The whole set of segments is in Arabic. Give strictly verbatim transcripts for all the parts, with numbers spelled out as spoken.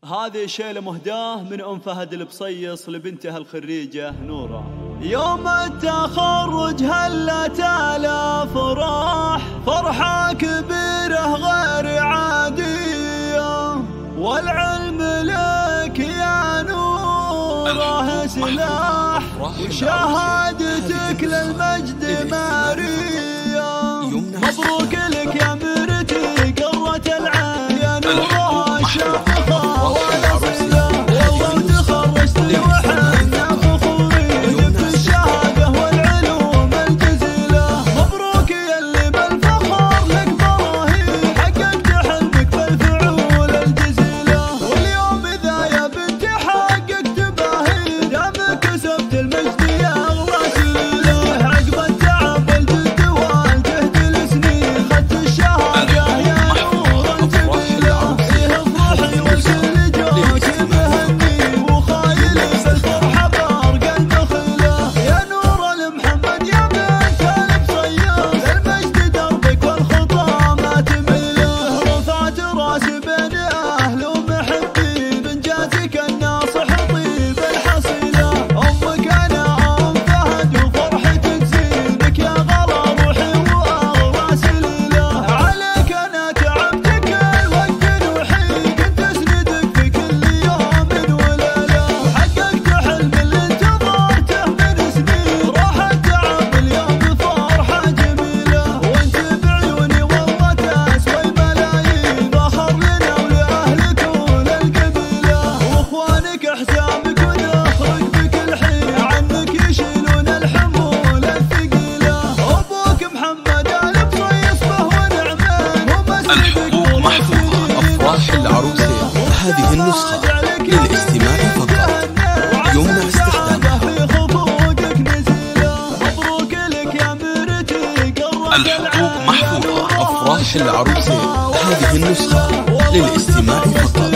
هذه شيلة مهداه من أم فهد البصيص لبنتها الخريجة نورة. يوم التخرج هلت على فرح، فرحة كبيرة غير عادية، والعلم لك يا نورة سلاح، وشهادتك للمجد مارية. مبروك لك يا مرتي قرة العين يا نورة شافخة والأصيلة، والله تخرجت وحنا فخورين بالشهادة والعلوم الجزيلة. مبروك يا اللي بالفخر لك براهين، حققت حلمك بالفعول الجزيلة، واليوم إذا يا بنتي حققت باهين، دام كسبت المجد يا أغلى سيلة. عقب التعب والجد والجهد السنين خدت الشهادة يا نور الجميلة. فيه افرحي والكل جوك مهني، وخايلي بالفرحة بارق الدخلة. يا نور المحمد يا بنت البصيص، المجد دربك والخطى ما تميله. رفعت راسي بين أهل ومحبين، بإنجازك الناصح طيب الحصيلة. أمك أنا أم فهد وفرحتك زينك يا غلا روحي وأغلى سليلة. عليك أنا تعبت كل وقت وحين، كنت أسندك في كل يوم وليلة، وحققت حلم اللي انتظرته من سنين. راح التعب اليوم بفرحة جميلة، وانت بعيوني والله تسوى الملايين. فخر لنا ولأهلك وللقبيلة، واخوانك حسابك ونخرج بكل حين، عنك يشيلون الحمول الثقيلة. أبوك محمد البصيص فهو نعمين، الحقوق محفوظة. أفراح العروسين هذه النسخة للاستماع فقط، يمنع استخدامها. في خطوطك نزيلة. مبروك لك يا مرتي قرة الحقوق محفوظة. أفراح العروسين هذه النسخة للاستماع فقط،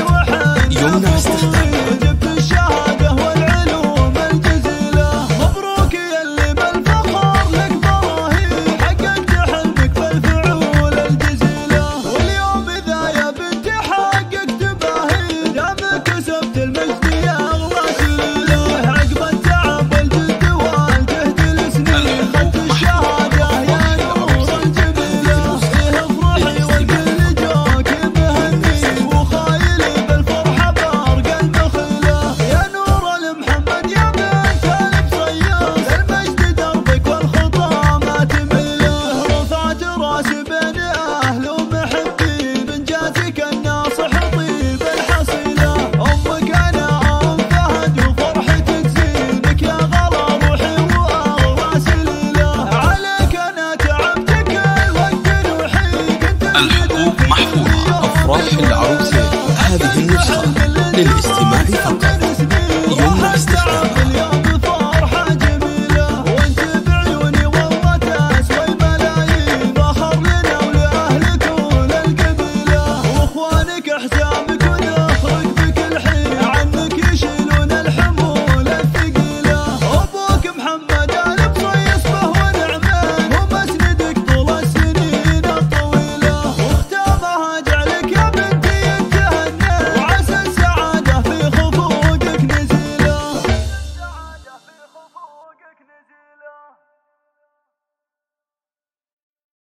يمنع استخدامها. جبت الشهادة والعلوم الجزيلة. مبروك يا اللي بالفخر لك براهين، حققت حلمك بالفعول الجزيلة، واليوم إذا يا بنتي حققت باهين، دام كسبت المجد يا أغلى سيلة. عقب التعب والجد والجهد السنين خدت الشهادة يا نور الجميلة. فيه افرحي والكل جوك مهني، وخايلي بالفرحة بارق الدخلة. يا نور المحمد يا بنت البصيص، المجد دربك والخطى ما تميله. رفعت راسي بين أهل ومحبين، بإنجازك الناصح طيب الحصيلة. أمك أنا أم فهد وفرحتك زينك يا غلا روحي وأغلى سليلة. عليك أنا تعبت كل وقت وحين، كنت الحقوق محفوظة. أفراح العروسين هذه النسخة للاستماع